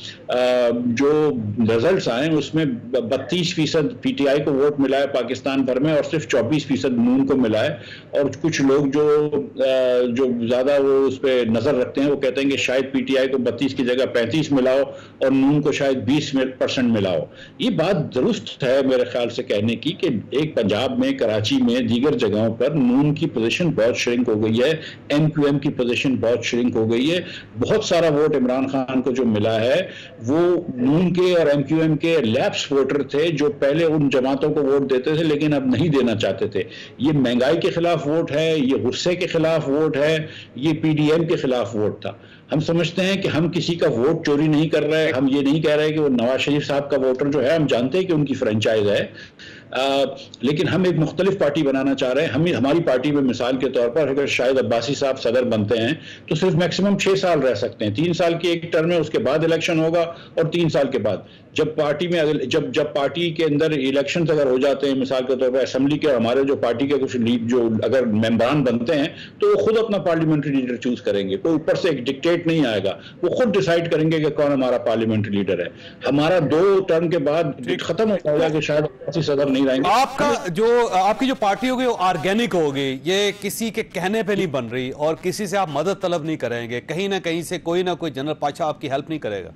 Speaker 4: जो रिजल्ट्स आए उसमें 32% पीटीआई को वोट मिला है पाकिस्तान भर में और सिर्फ 24% नून को मिला है। और कुछ लोग जो ज्यादा वो उस पर नजर रखते हैं वो कहते हैं कि शायद पीटीआई को 32 की जगह 35 मिलाओ और नून को शायद 20% मिलाओ। ये बात दुरुस्त है मेरे ख्याल से कहने की कि एक पंजाब में, कराची में, दीगर जगहों पर नून की पोजीशन बहुत श्रिंक हो गई है, एमक्यूएम की पोजीशन बहुत श्रिंक हो गई है। बहुत सारा वोट इमरान खान को जो मिला है वो नून के और एमक्यूएम के लैप्स वोटर थे जो पहले उन जमातों को वोट देते थे लेकिन अब नहीं देना चाहते थे। ये महंगाई के खिलाफ वोट है, ये गुस्से के खिलाफ वोट है, ये पीडीएम के खिलाफ वोट था। हम समझते हैं कि हम किसी का वोट चोरी नहीं कर रहे हैं। हम ये नहीं कह रहे कि वो नवाज शरीफ साहब का वोटर जो है, हम जानते हैं कि उनकी फ्रेंचाइज है, लेकिन हम एक मुख्तलिफ पार्टी बनाना चाह रहे हैं। हमारी पार्टी में मिसाल के तौर पर अगर शायद अब्बासी साहब सदर बनते हैं तो सिर्फ मैक्सिमम 6 साल रह सकते हैं। 3 साल की एक टर्म है, उसके बाद इलेक्शन होगा और 3 साल के बाद जब पार्टी में जब पार्टी के अंदर इलेक्शन अगर हो जाते हैं, मिसाल के तौर पर असेंबली के, हमारे जो पार्टी के कुछ जो अगर मेंबरान बनते हैं तो वो खुद अपना पार्लियामेंट्री लीडर चूज करेंगे। कोई ऊपर से एक डिक्टेट नहीं आएगा, वो खुद डिसाइड करेंगे कि कौन हमारा पार्लियामेंट्री लीडर है। हमारा 2 टर्म के बाद खत्म हो जाएगा कि शायद सदर नहीं रहेंगे।
Speaker 1: आपकी जो पार्टी होगी वो ऑर्गेनिक होगी, ये किसी के कहने पे नहीं बन रही और किसी से आप मदद तलब नहीं करेंगे, कहीं ना कहीं से कोई ना कोई जनरल पाशा आपकी हेल्प नहीं करेगा।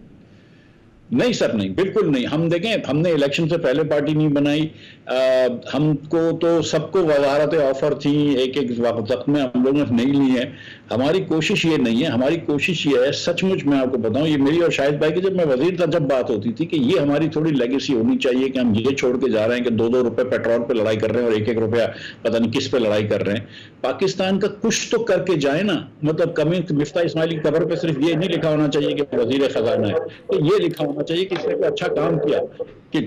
Speaker 4: नहीं सर, नहीं, बिल्कुल नहीं। हम देखें, हमने इलेक्शन से पहले पार्टी नहीं बनाई। हमको तो सबको वजारत ऑफर थी, एक वक्त में हम लोगों ने नहीं ली है। हमारी कोशिश ये नहीं है, हमारी कोशिश ये है, सचमुच मैं आपको बताऊं, ये मेरी और शाहिद भाई की जब मैं वजीर था जब बात होती थी कि ये हमारी थोड़ी लेगेसी होनी चाहिए कि हम ये छोड़ के जा रहे हैं कि 2-2 रुपए पेट्रोल पे लड़ाई कर रहे हैं और 1-1 रुपया पता नहीं किस पे लड़ाई कर रहे हैं। पाकिस्तान का कुछ तो करके जाए ना। मतलब कमी मिफ्ता इस्माइल की कबर पे सिर्फ ये नहीं लिखा होना चाहिए कि वजीर खजाना है, तो ये लिखा होना चाहिए कि इसने अच्छा काम किया कि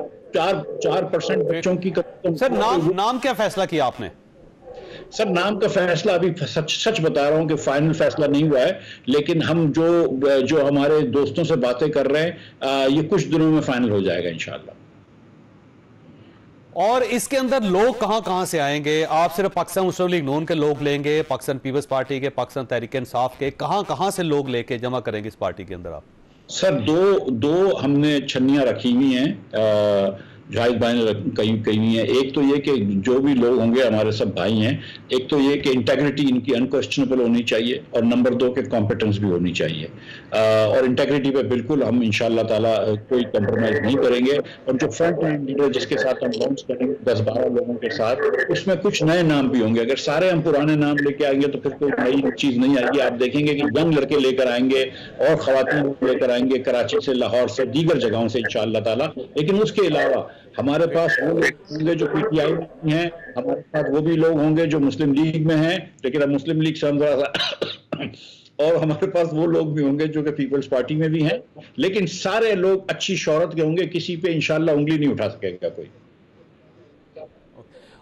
Speaker 4: 4% बच्चों की।
Speaker 1: सर नाम क्या फैसला किया आपने?
Speaker 4: सर नाम का फैसला अभी सच बता रहा हूं कि फाइनल फैसला नहीं हुआ है, लेकिन हम जो हमारे दोस्तों से बातें कर रहे हैं ये कुछ दिनों में फाइनल हो जाएगा इंशाल्लाह।
Speaker 1: और इसके अंदर लोग कहां से आएंगे? आप सिर्फ पाकिस्तान मुस्लिम लीग नून के लोग लेंगे, पाकिस्तान पीपल्स पार्टी के, पाकिस्तान तहरीक इंसाफ के, कहां से लोग लेके जमा करेंगे इस पार्टी के अंदर आप?
Speaker 4: सर दो हमने छन्नियां रखी हुई हैं, जाहिद भाई ने कही हुई है। एक तो ये कि जो भी लोग होंगे हमारे सब भाई हैं। एक तो ये कि इंटेग्रिटी इनकी अनक्वेश्चनेबल होनी चाहिए और नंबर 2 के कॉम्पिटेंस भी होनी चाहिए। और इंटेग्रिटी पे बिल्कुल हम इंशाल्लाह ताला कोई कंप्रोमाइज नहीं करेंगे। और जो फ्रंट लाइन लीडर जिसके साथ हम लॉन्च करेंगे 10-12 लोगों के साथ, उसमें कुछ नए नाम भी होंगे। अगर सारे हम पुराने नाम लेके आएंगे तो फिर कोई नई चीज नहीं आएगी। आप देखेंगे कि यंग लड़के लेकर आएंगे और खवातीन लेकर आएंगे कराची से, लाहौर से, दीगर जगहों से इंशाल्लाह ताला। लेकिन उसके अलावा हमारे पास वो लोग होंगे जो पीटीआई में हैं, हमारे पास वो भी लोग होंगे जो मुस्लिम लीग में हैं, लेकिन अब मुस्लिम लीग से हम और हमारे पास वो लोग भी होंगे जो कि पीपल्स पार्टी में भी हैं। लेकिन सारे लोग अच्छी शोहरत के होंगे, किसी पे इंशाल्लाह उंगली नहीं उठा सकेगा कोई।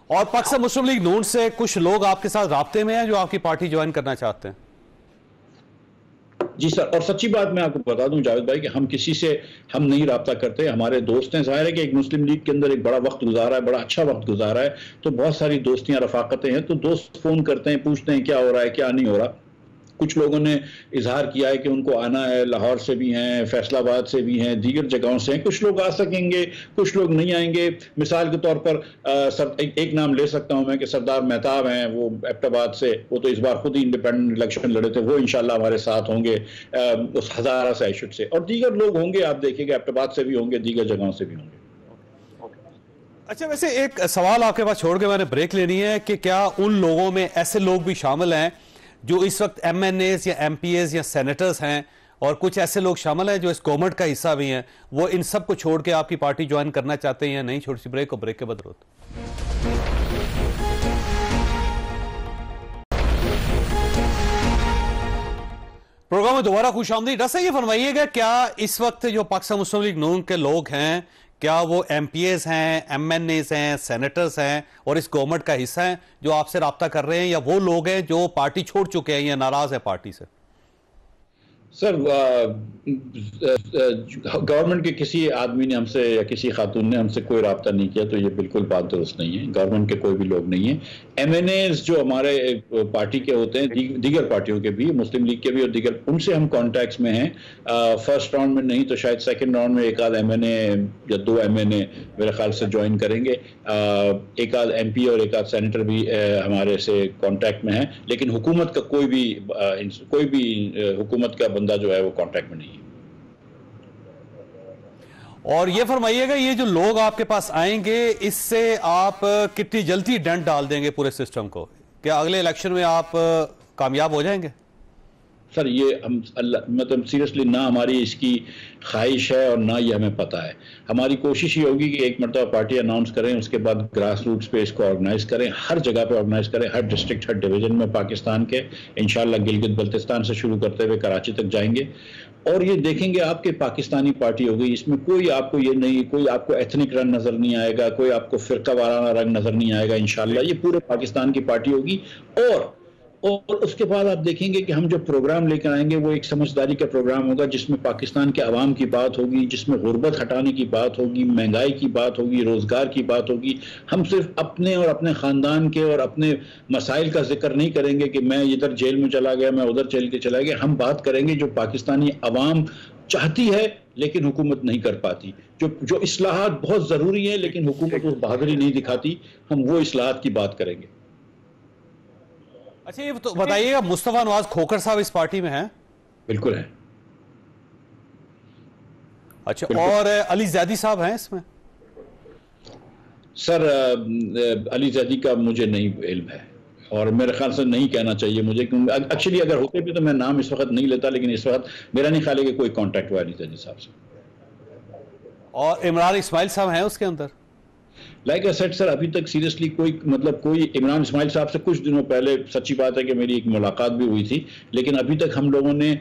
Speaker 1: और पाकिस्तान मुस्लिम लीग नून से कुछ लोग आपके साथ राब्ते में हैं जो आपकी पार्टी ज्वाइन करना चाहते हैं?
Speaker 4: जी सर, और सच्ची बात मैं आपको बता दूं जावेद भाई कि हम किसी से हम नहीं राब्ता करते, हमारे दोस्त हैं। जाहिर है कि एक मुस्लिम लीग के अंदर एक बड़ा वक्त गुजारा है, बड़ा अच्छा वक्त गुजारा है, तो बहुत सारी दोस्तियां रफाकतें हैं, तो दोस्त फोन करते हैं, पूछते हैं क्या हो रहा है क्या नहीं हो रहा। कुछ लोगों ने इजहार किया है कि उनको आना है, लाहौर से भी हैं, फैसलाबाद से भी हैं, दीगर जगहों से हैं। कुछ लोग आ सकेंगे, कुछ लोग नहीं आएंगे। मिसाल के तौर पर एक नाम ले सकता हूं मैं कि सरदार मेहताब हैं, वो एबटाबाद से, वो तो इस बार खुद ही इंडिपेंडेंट इलेक्शन लड़े थे, वो इंशाल्लाह हमारे साथ होंगे उस हजारा से आइशुट से, और दीगर लोग होंगे, आप देखिएगा एबटाबाद से भी होंगे, दीगर जगहों से भी होंगे।
Speaker 1: अच्छा, वैसे एक सवाल आपके पास छोड़ के मैंने ब्रेक लेनी है कि क्या उन लोगों में ऐसे लोग भी शामिल हैं जो इस वक्त MNAs या MPAs या सेनेटर्स हैं, और कुछ ऐसे लोग शामिल हैं जो इस गवर्नमेंट का हिस्सा भी हैं, वो इन सब को छोड़ के आपकी पार्टी ज्वाइन करना चाहते हैं या नहीं? छोटी सी ब्रेक, और ब्रेक के बाद रोत। प्रोग्राम में दोबारा खुशामदीद। डॉक्टर, ये फरमाइएगा, क्या इस वक्त जो पाकिस्तान मुस्लिम लीग नून के लोग हैं, क्या वो MPAs हैं, MNAs हैं, सेनेटर्स हैं और इस गवर्नमेंट का हिस्सा हैं जो आपसे राब्ता कर रहे हैं, या वो लोग हैं जो पार्टी छोड़ चुके हैं या नाराज है पार्टी से?
Speaker 4: सर, गवर्नमेंट के किसी आदमी ने हमसे या किसी खातून ने हमसे कोई राब्ता नहीं किया, तो ये बिल्कुल बात दुरुस्त नहीं है। गवर्नमेंट के कोई भी लोग नहीं है। MNAs जो हमारे पार्टी के होते हैं, दीगर पार्टियों के भी, मुस्लिम लीग के भी और दीगर, उनसे हम कॉन्टैक्ट्स में हैं। फर्स्ट राउंड में नहीं तो शायद सेकंड राउंड में एक आध MNA या 2 MNA मेरे ख्याल से ज्वाइन करेंगे। एक आध MP और एक आध सेनेटर भी हमारे से कॉन्टैक्ट में है, लेकिन हुकूमत का कोई भी हुकूमत का बंदा जो है वो कांटेक्ट में नहीं है।
Speaker 1: और ये फरमाइएगा, ये जो लोग आपके पास आएंगे, इससे आप कितनी जल्दी डेंट डाल देंगे पूरे सिस्टम को? क्या अगले इलेक्शन में आप कामयाब हो जाएंगे?
Speaker 4: सर, ये हम मतलब सीरियसली ना हमारी इसकी ख्वाहिश है और ना ये हमें पता है। हमारी कोशिश ये होगी कि एक मरतबा पार्टी अनाउंस करें, उसके बाद ग्रास रूट्स पे इसको ऑर्गेनाइज करें, हर जगह पे ऑर्गेनाइज करें, हर डिस्ट्रिक्ट, हर डिवीजन में पाकिस्तान के, इंशाल्लाह गिलगित बल्तिस्तान से शुरू करते हुए कराची तक जाएंगे, और ये देखेंगे आपके पाकिस्तानी पार्टी होगी। इसमें कोई आपको ये नहीं, कोई आपको एथनिक रंग नजर नहीं आएगा, कोई आपको फिरका वाराना रंग नजर नहीं आएगा। इंशाल्लाह ये पूरे पाकिस्तान की पार्टी होगी। और उसके बाद आप देखेंगे कि हम जो प्रोग्राम लेकर आएंगे वो एक समझदारी का प्रोग्राम होगा, जिसमें पाकिस्तान के अवाम की बात होगी, जिसमें गुर्बत हटाने की बात होगी, महंगाई की बात होगी, रोजगार की बात होगी। हम सिर्फ अपने और अपने खानदान के और अपने मसाइल का जिक्र नहीं करेंगे कि मैं इधर जेल में चला गया, मैं उधर जेल के चला गया। हम बात करेंगे जो पाकिस्तानी अवाम चाहती है लेकिन हुकूमत नहीं कर पाती, जो इस्लाहात बहुत जरूरी है लेकिन हुकूमत उस बहादुरी नहीं दिखाती, हम वो इस्लाहात की बात करेंगे।
Speaker 1: अच्छा, ये तो बताइएगा, मुस्तफा नवाज खोखर साहब इस पार्टी में हैं?
Speaker 4: बिल्कुल है।
Speaker 1: अच्छा, और अली जैदी साहब हैं इसमें?
Speaker 4: सर, अली जैदी का मुझे नहीं इल्म है और मेरे ख्याल से नहीं कहना चाहिए मुझे, क्योंकि एक्चुअली अगर होते भी तो मैं नाम इस वक्त नहीं लेता, लेकिन इस वक्त मेरा नहीं ख्याल है कि कोई कांटेक्ट हुआ अली जैदी साहब से।
Speaker 1: और इमरान इस्माइल साहब हैं उसके अंदर?
Speaker 4: लाइक आई सेड सर, अभी तक सीरियसली कोई इमरान इस्माइल साहब से कुछ दिनों पहले, सच्ची बात है कि मेरी एक मुलाकात भी हुई थी, लेकिन अभी तक हम लोगों ने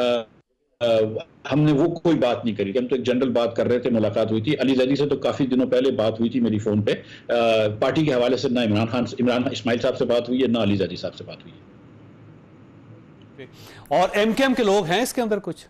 Speaker 4: हमने वो कोई बात नहीं करी। हम तो एक जनरल बात कर रहे थे, मुलाकात हुई थी। अली जैदी से तो काफी दिनों पहले बात हुई थी मेरी फोन पे। पार्टी के हवाले से ना इमरान इस्माइल साहब से बात हुई है, ना अली जैदी साहब से बात हुई है।
Speaker 1: और MKM के लोग हैं इसके अंदर कुछ?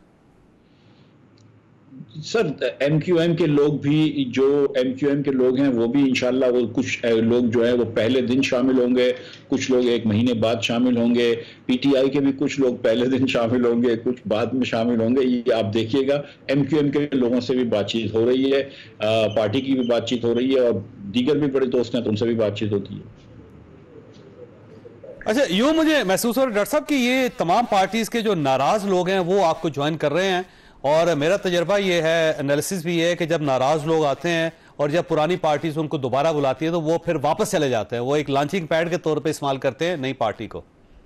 Speaker 4: सर, MQM के लोग भी, जो MQM के लोग हैं वो भी इंशाल्लाह, वो कुछ लोग जो है वो पहले दिन शामिल होंगे, कुछ लोग 1 महीने बाद शामिल होंगे। PTI के भी कुछ लोग पहले दिन शामिल होंगे, कुछ बाद में शामिल होंगे। ये आप देखिएगा। MQM के लोगों से भी बातचीत हो रही है, पार्टी की भी बातचीत हो रही है, और दीगर भी बड़े दोस्त हैं तो उनसे भी बातचीत होती है।
Speaker 1: अच्छा, यूं मुझे महसूस हो रहा है डॉक्टर साहब कि ये तमाम पार्टीज के जो नाराज लोग हैं वो आपको ज्वाइन कर रहे हैं, और मेरा तजर्बा ये है, एनालिसिस भी है, कि जब नाराज लोग आते हैं और जब पुरानी पार्टीज उनको दोबारा बुलाती है तो वो फिर वापस चले जाते हैं, वो एक लॉन्चिंग पैड के तौर पे इस्तेमाल करते हैं नई पार्टी को।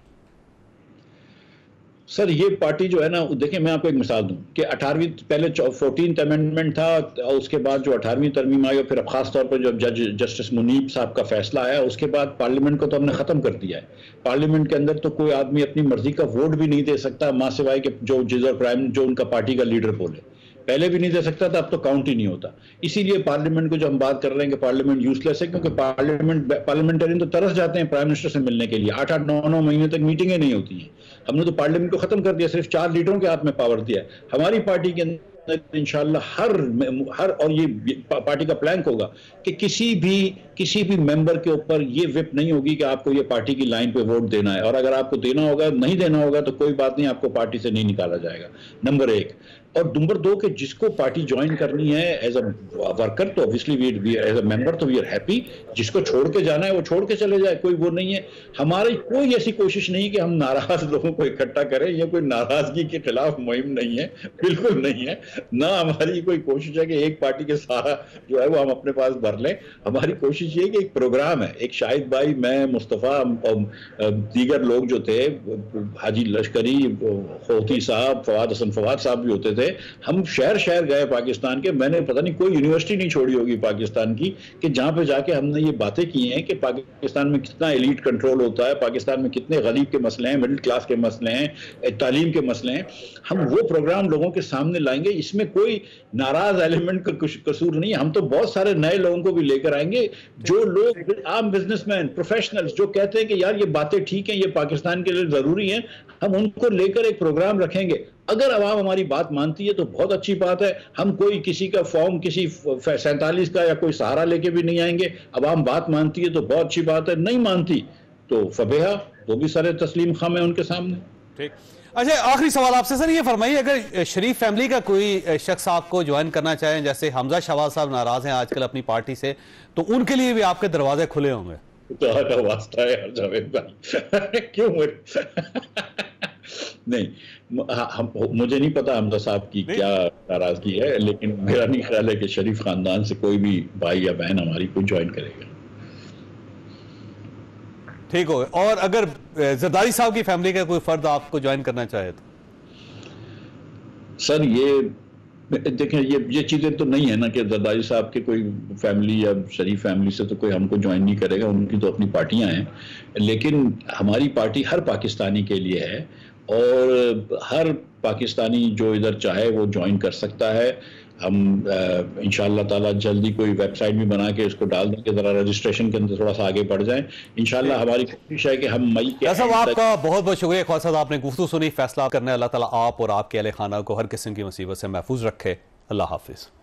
Speaker 4: सर, ये पार्टी जो है ना, देखिए मैं आपको एक मिसाल दूं कि 18वीं, पहले 14th अमेंडमेंट था, और उसके बाद जो 18वीं तरमीम आई, और फिर अब खास तौर पर जब जस्टिस मुनीब साहब का फैसला आया, उसके बाद पार्लियामेंट को तो हमने खत्म कर दिया है। पार्लियामेंट के अंदर तो कोई आदमी अपनी मर्जी का वोट भी नहीं दे सकता, मां सिवाय कि जो जिस प्राइम जो उनका पार्टी का लीडर बोले। पहले भी नहीं दे सकता था, अब तो काउंट ही नहीं होता। इसीलिए पार्लियामेंट को जो हम बात कर रहे हैं कि पार्लियामेंट यूजलेस है, क्योंकि पार्लियामेंटरियन तो तरस जाते हैं प्राइम मिनिस्टर से मिलने के लिए, 8-8, 9-9 महीने तक मीटिंगें नहीं होती हैं। हमने तो पार्लियामेंट को खत्म कर दिया, सिर्फ 4 लीडरों के हाथ में पावर दिया है। हमारी पार्टी के अंदर इंशाल्लाह हर और ये पार्टी का प्लान होगा कि किसी भी मेंबर के ऊपर ये विप नहीं होगी कि आपको ये पार्टी की लाइन पे वोट देना है, और अगर आपको देना होगा, नहीं देना होगा तो कोई बात नहीं, आपको पार्टी से नहीं निकाला जाएगा, नंबर 1। और नंबर 2 कि जिसको पार्टी ज्वाइन करनी है एज अ वर्कर तो obviously we as a member तो वी आर हैप्पी, जिसको छोड़ के जाना है वो छोड़ के चले जाए, कोई वो नहीं है। हमारी कोई ऐसी कोशिश नहीं कि हम नाराज लोगों को इकट्ठा करें, या कोई नाराजगी के खिलाफ मुहिम नहीं है, बिल्कुल नहीं है। ना हमारी कोई कोशिश है कि एक पार्टी के सारा जो है वो हम अपने पास भर लें। हमारी कोशिश ये कि एक प्रोग्राम है, एक शाहिद भाई, मैं, मुस्तफ़ा और दीगर लोग जो थे, हाजी लश्करी, होती साहब, फवाद हसन फवाद साहब भी होते थे, हम शहर शहर गए पाकिस्तान के। मैंने पता नहीं कोई यूनिवर्सिटी नहीं छोड़ी होगी पाकिस्तान की कि जहां पे जाके हमने ये बातें की हैं कि पाकिस्तान में कितना एलीट कंट्रोल होता है, पाकिस्तान में कितने गरीब के मसले हैं, मिडिल क्लास के मसले हैं, तालीम के मसले हैं। हम वो प्रोग्राम लोगों के सामने लाएंगे, इसमें कोई नाराज एलिमेंट का कसूर नहीं है। हम तो बहुत सारे नए लोगों को भी लेकर आएंगे, जो लोग आम बिजनेसमैन, प्रोफेशनल्स, जो कहते हैं कि यार ये बातें ठीक हैं, ये पाकिस्तान के लिए जरूरी हैं, हम उनको लेकर एक प्रोग्राम रखेंगे। अगर अवाम हमारी बात मानती है तो बहुत अच्छी बात है। हम कोई किसी का फॉर्म, किसी 47 का या कोई सहारा लेके भी नहीं आएंगे। अवाम बात मानती है तो बहुत अच्छी बात है, नहीं मानती तो फबेहा, वो भी सारे तस्लीम खाम है उनके सामने।
Speaker 1: ठीक। अच्छा, आखिरी सवाल आपसे सर, ये फरमाइए, अगर शरीफ फैमिली का कोई शख्स आपको ज्वाइन करना चाहे, जैसे हमजा शहबाज साहब नाराज हैं आजकल अपनी पार्टी से, तो उनके लिए भी आपके दरवाजे खुले होंगे?
Speaker 4: तो वास्ता है यार जावेद भाई क्यों नहीं, मुझे नहीं पता हमजा साहब की क्या नाराजगी है, लेकिन मेरा नहीं ख्याल है कि शरीफ खानदान से कोई भी भाई या बहन हमारी को ज्वाइन करेगा।
Speaker 1: ठीक हो। और अगर जरदारी साहब की फैमिली का कोई फर्द आपको ज्वाइन करना चाहे तो?
Speaker 4: सर ये देखें, ये चीजें तो नहीं है ना कि जरदारी साहब के कोई फैमिली या शरीफ फैमिली से तो कोई हमको ज्वाइन नहीं करेगा, उनकी तो अपनी पार्टियां हैं। लेकिन हमारी पार्टी हर पाकिस्तानी के लिए है, और हर पाकिस्तानी जो इधर चाहे वो ज्वाइन कर सकता है। हम इंशाअल्लाह ताला जल्दी कोई वेबसाइट भी बना के इसको डाल देंगे, जरा रजिस्ट्रेशन के अंदर थोड़ा सा आगे बढ़ जाएं इंशाअल्लाह। हमारी कोशिश है कि हम मई के
Speaker 1: साहब, आपका बहुत बहुत शुक्रिया ख्वाजा साहब, आपने गुफ्तगू सुनी, फैसला करने। अल्लाह ताला आप और आपके अहले खाना को हर किस्म की मुसीबत से महफूज रखे। अल्लाह हाफिज।